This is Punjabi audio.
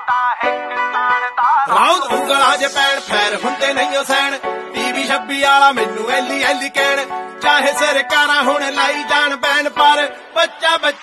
ਰਾਉਤ ਉਂਗਲਾਂ ਜੇ ਪੈਣ ਫੈਰ ਹੁੰਦੇ ਨਹੀਂ ਉਹ ਸੈਣ ਟੀਵੀ 26 ਵਾਲਾ ਮੈਨੂੰ ਐਲੀ ਐਲੀ ਕਹਿਣ ਚਾਹੇ ਸਰਕਾਰਾਂ ਹੁਣ ਲਾਈ ਜਾਣ ਬੈਨ ਪਰ ਬੱਚਾ